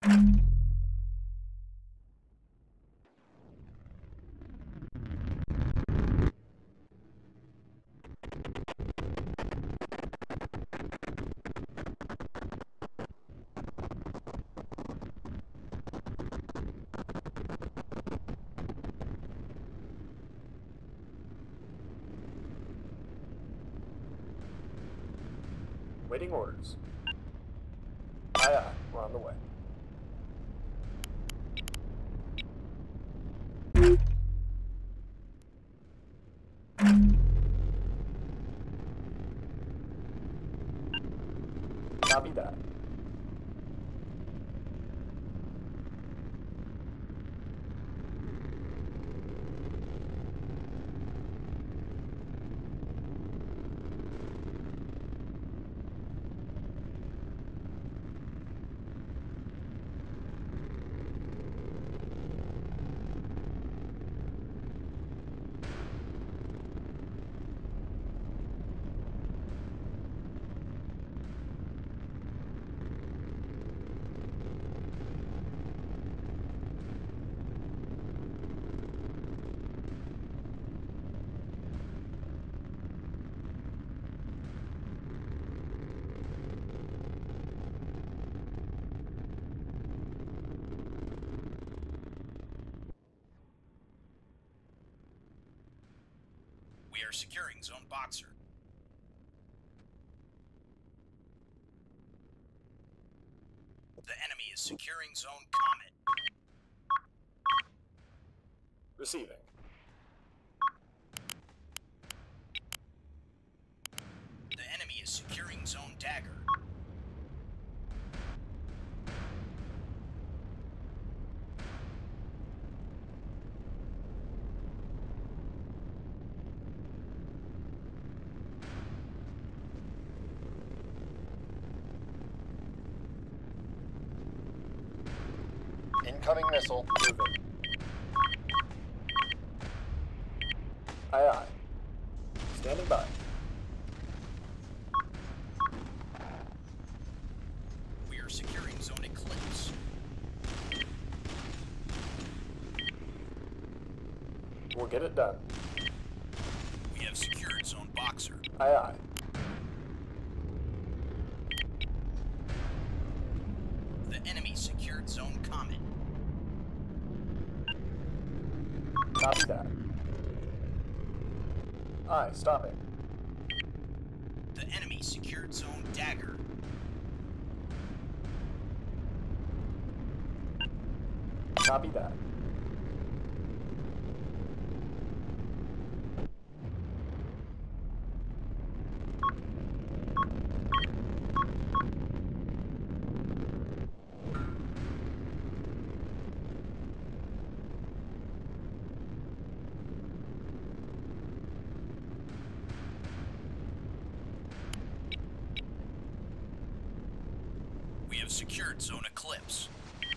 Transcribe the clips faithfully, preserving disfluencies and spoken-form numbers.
Waiting orders. Aye, aye, we're on the way. Copy that. We are securing Zone Boxer. The enemy is securing Zone Comet. Receiving. The enemy is securing Zone Dagger. Incoming missile. Moving. Aye, aye. Standing by. We are securing Zone Eclipse. We'll get it done. We have secured Zone Boxer. Aye, aye. The enemy secured Zone Comet. Copy that. Aye, stopping. The enemy secured Zone Dagger. Copy that. We have secured Zone Eclipse.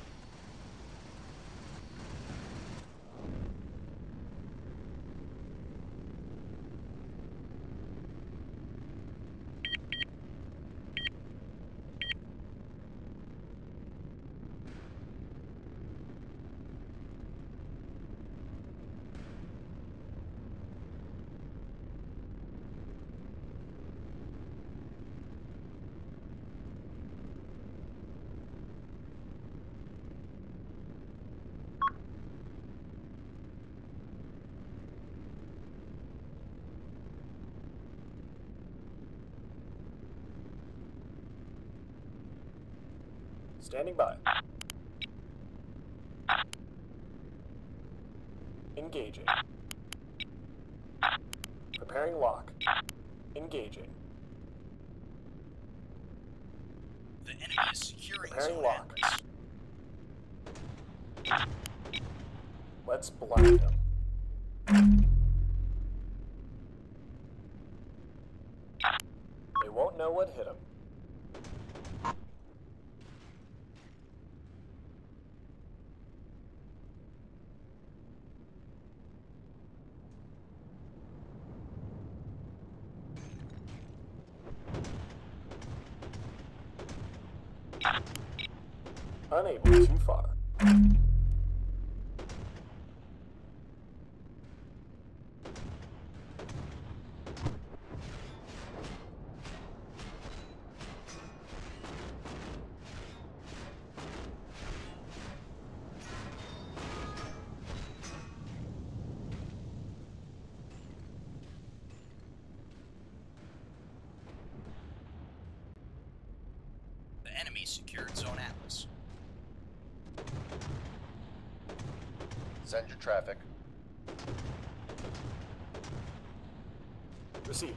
Standing by. Engaging. Preparing lock. Engaging. The enemy is securing Preparing Zone lock. Atlas. Let's blind them. They won't know what hit them. Unable, too far. The enemy secured Zone Atlas. Send your traffic. Receiving.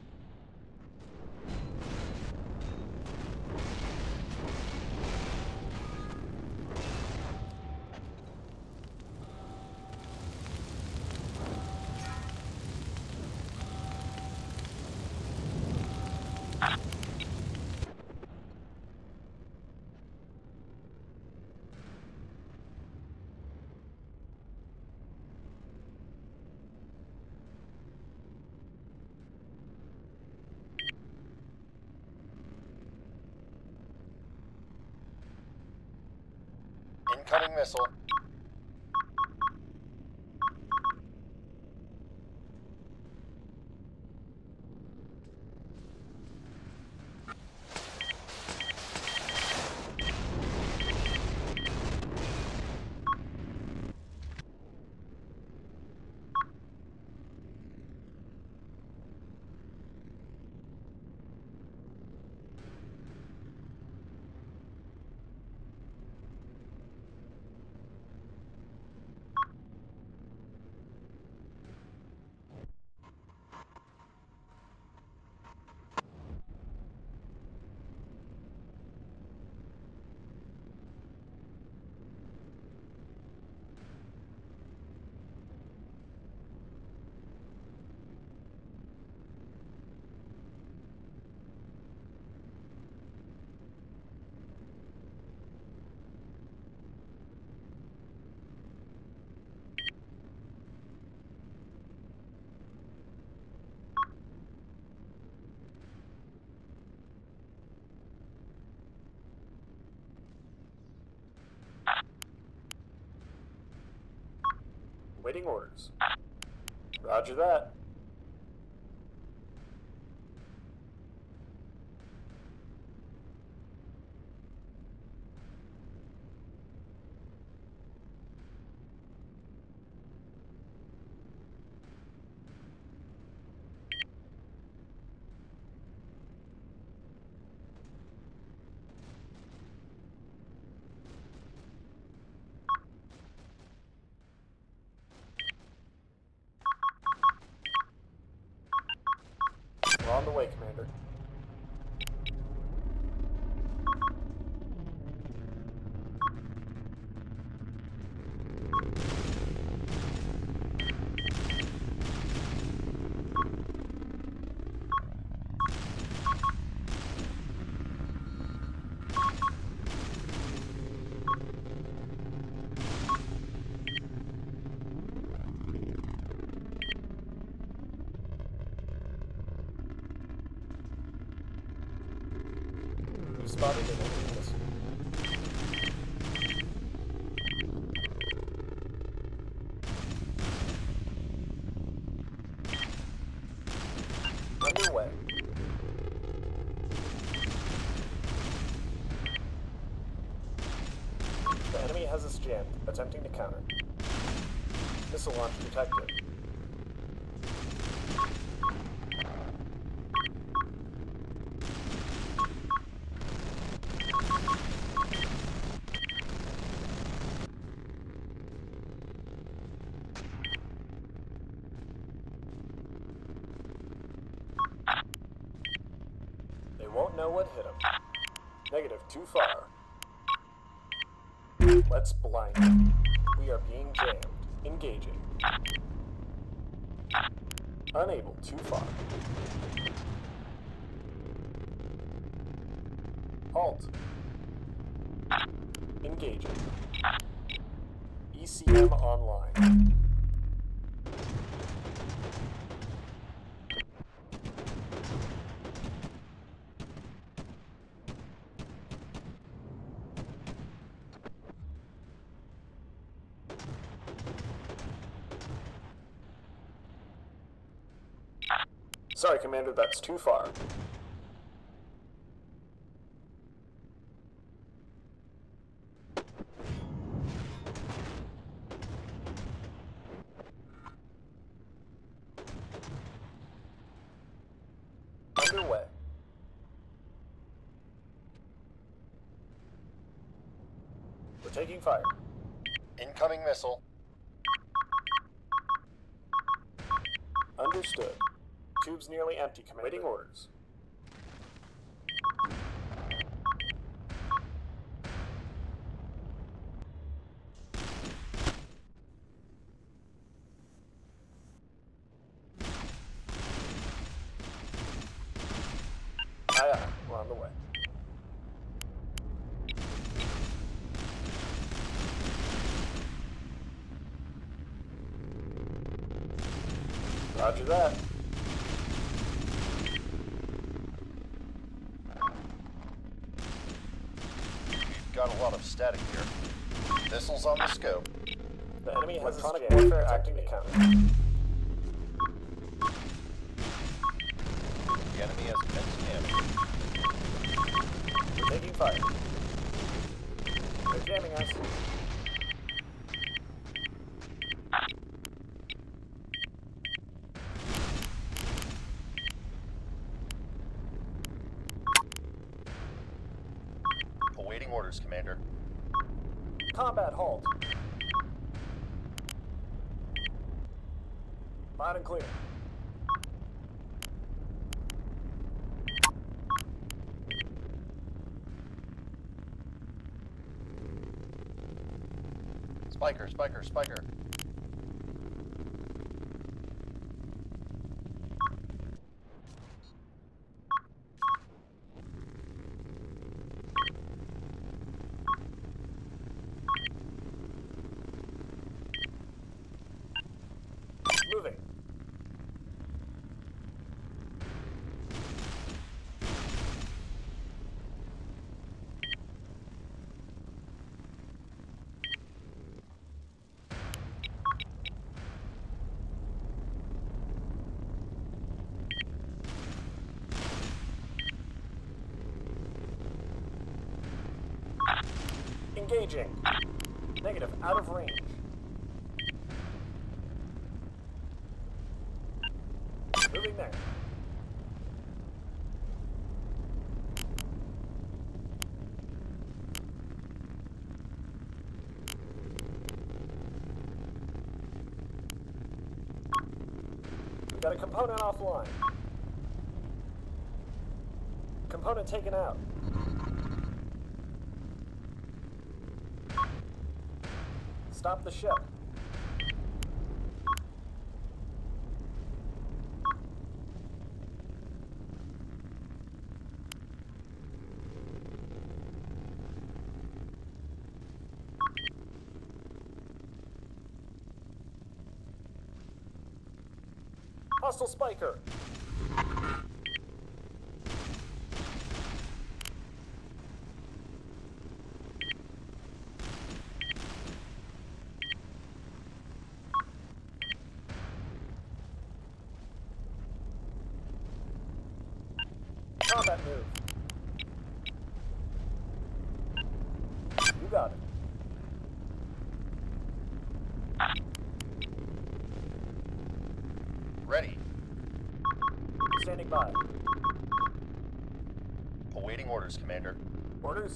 Incoming missile. Waiting orders. Roger that. We're on the way, Commander. We've spotted an enemy missile. Underway. The enemy has us jammed, attempting to counter. Missile launch detected. They won't know what hit them. Negative, too far. Let's blind them. We are being jammed. Engaging. Unable, too far. Halt. Engaging. E C M online. Sorry, Commander, that's too far. Underway. We're taking fire. Incoming missile. Understood. Tube's nearly empty, Commander. Waiting orders. Aye, aye. We're on the way. Roger that. We've got a lot of static here. Missiles on the scope. The enemy has electronic warfare acting to counter. The enemy has immense damage. We're taking fire. They're jamming us. Awaiting orders, Commander. Combat halt. Loud and clear. Spiker, spiker, spiker. Moving. Engaging. Negative, out of range. Moving there. We've got a component offline. Component taken out. Stop the ship. Hostile spiker. Combat move. You got it. Ready. Standing by. Awaiting orders, Commander. Orders?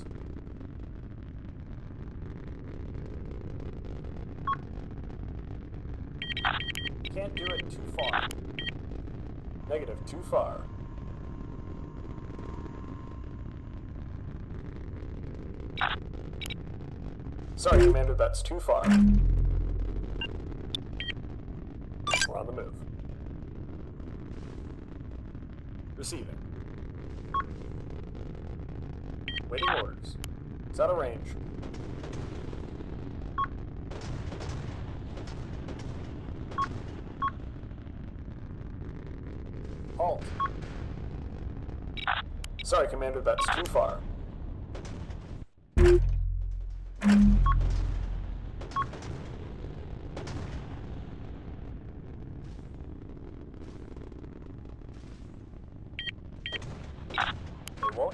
Can't do it too far. Negative, too far. Sorry, Commander, that's too far. We're on the move. Receiving. Waiting orders. It's out of range. Halt. Sorry, Commander, that's too far.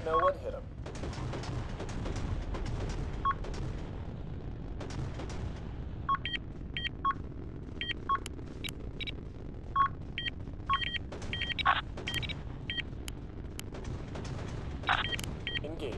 won't know what hit him. Engaging.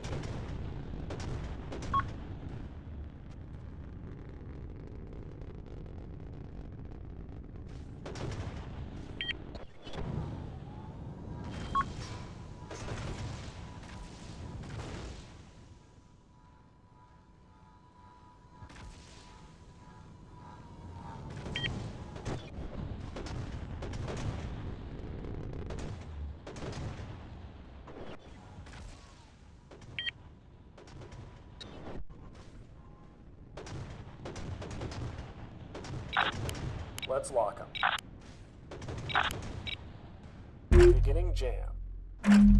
Let's lock him. Beginning jam.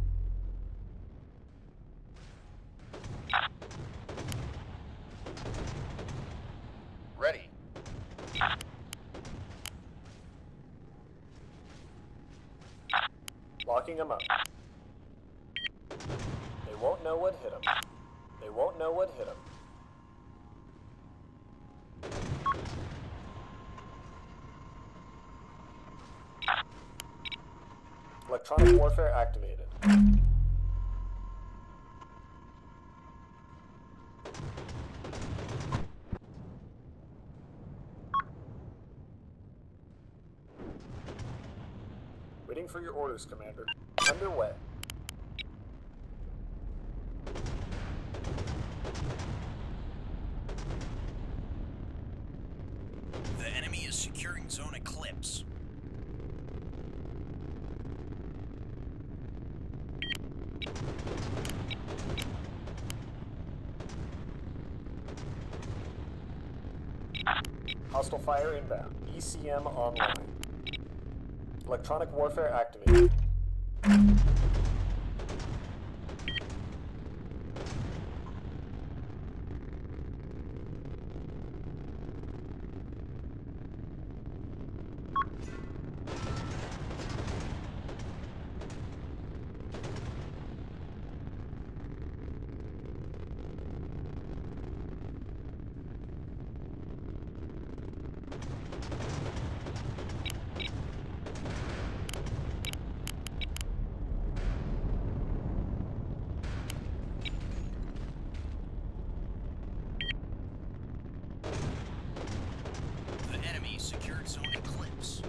Ready. Locking him up. They won't know what hit him. They won't know what hit him. Electronic warfare activated. Waiting for your orders, Commander. Underway. The enemy is securing Zone Eclipse. Hostile fire inbound. E C M online. Electronic warfare activated. The enemy secured Zone Eclipse.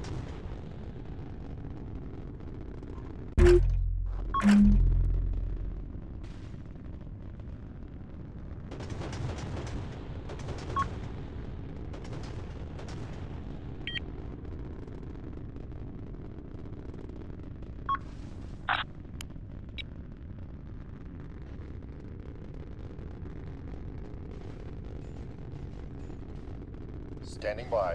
Standing by.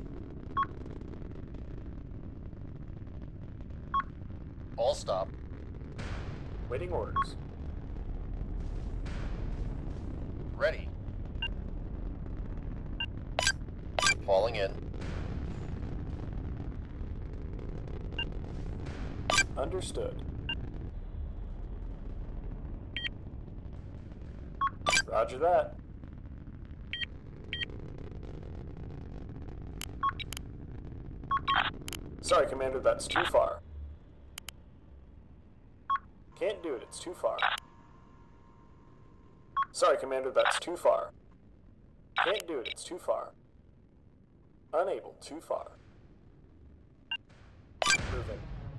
All stop. Waiting orders. Ready. Falling in. Understood. Roger that. Sorry, Commander, that's too far. Can't do it, it's too far. Sorry, Commander, that's too far. Can't do it, it's too far. Unable, too far. Moving.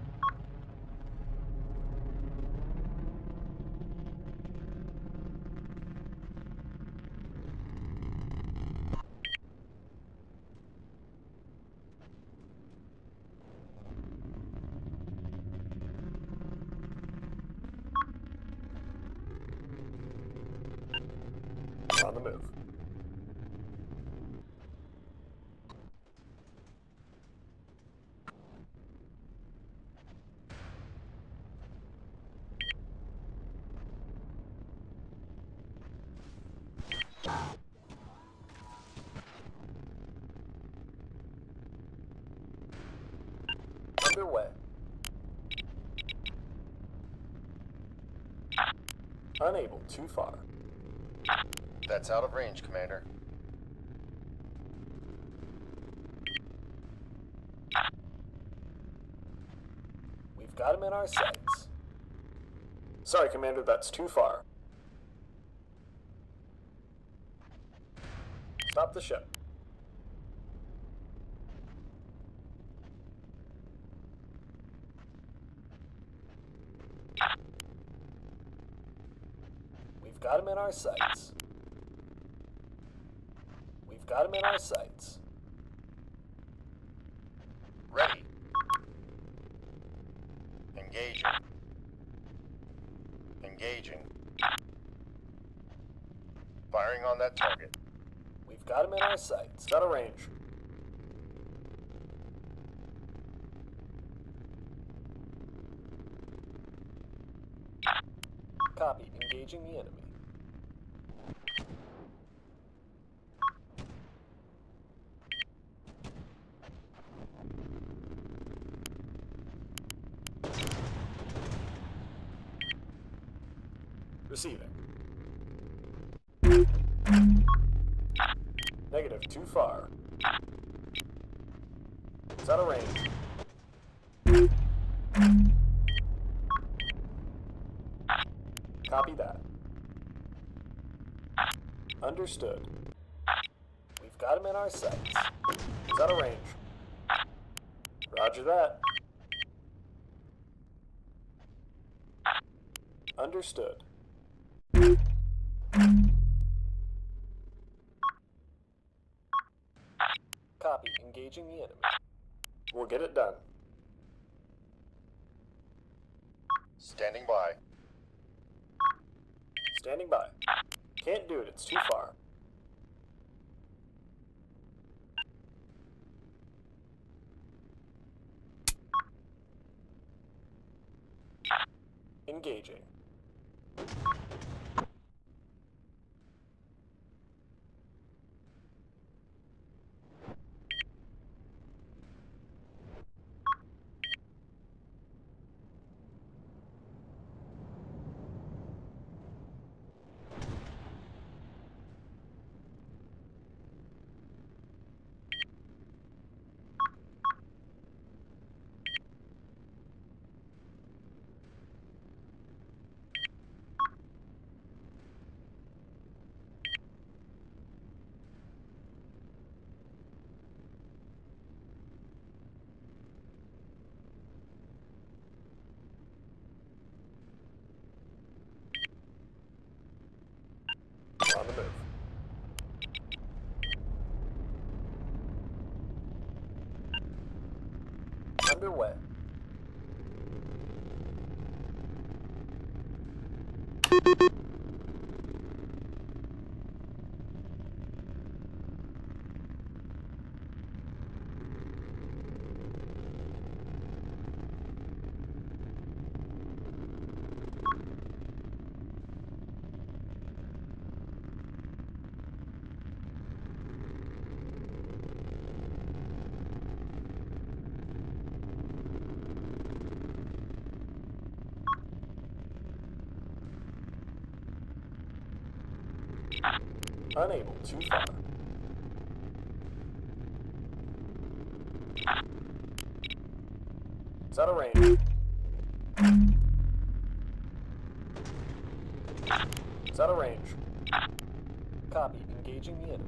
On the move. Underway. Unable, too far. That's out of range, Commander. We've got him in our sights. Sorry, Commander, that's too far. Stop the ship. We've got him in our sights. We've got him in our sights. Ready. Engaging. Engaging. Firing on that target. We've got him in our sights. Out of range. Copy. Engaging the enemy. Receiving. Negative, too far. It's out of range. Copy that. Understood. We've got him in our sights. It's out of range. Roger that. Understood. Copy. Engaging the enemy. We'll get it done. Standing by. Standing by. Can't do it. It's too far. Engaging. On the move. Underway. Unable, too far. It's out of range. It's out of range. Copy. Engaging the enemy.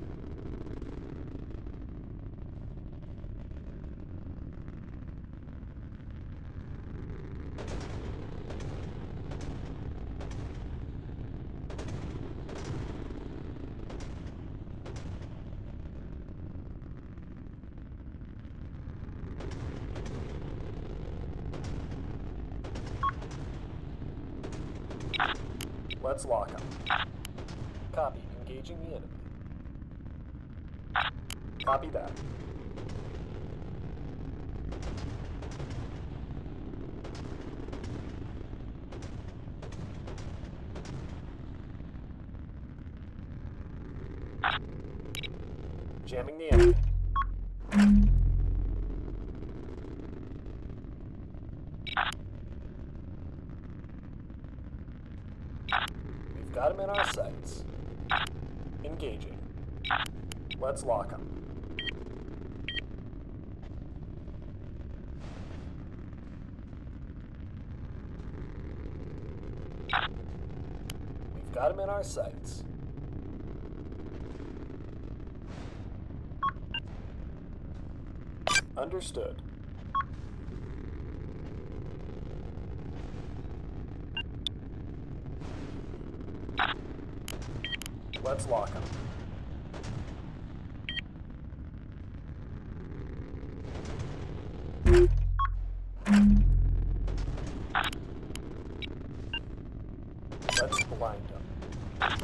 Let's lock him. Copy. Engaging the enemy. Copy that. Jamming the enemy. got him in our sights. Engaging. Let's lock him. We've got him in our sights. Understood. Let's lock him. Let's blind him.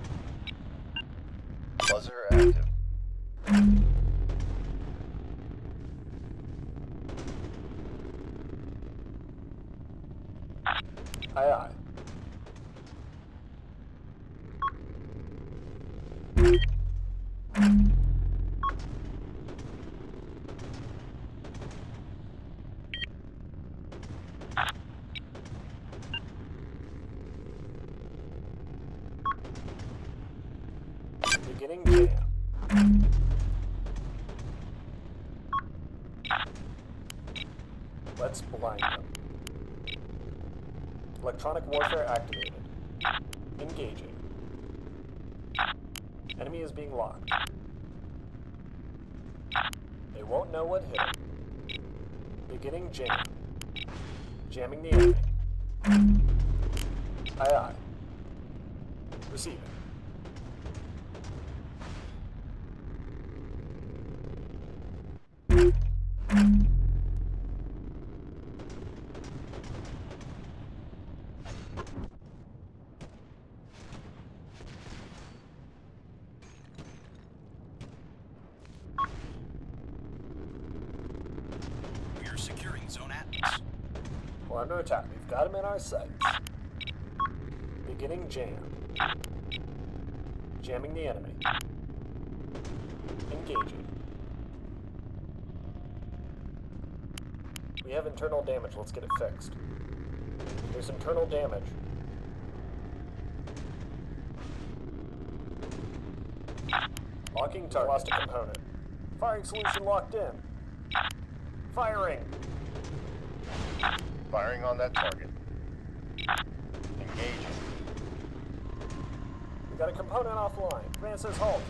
Buzzer active. Aye, aye. Beginning jam. Let's blind them. Electronic warfare activated. Engaging. Enemy is being locked. They won't know what hit them. Beginning jam. Jamming the enemy. Aye, aye. Receiving. We are securing Zone Atlas. We're under attack. We've got him in our sights. Beginning jam. Jamming the enemy. Engaging. We have internal damage. Let's get it fixed. There's internal damage. Locking target. Lost a component. Firing solution locked in. Firing. Firing on that target. Engaging. We got a component offline. Command says halt.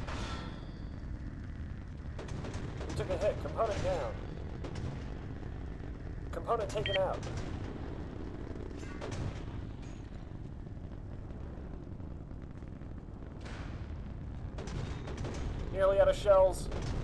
We took a hit. Component down. Component taken out. Nearly out of shells.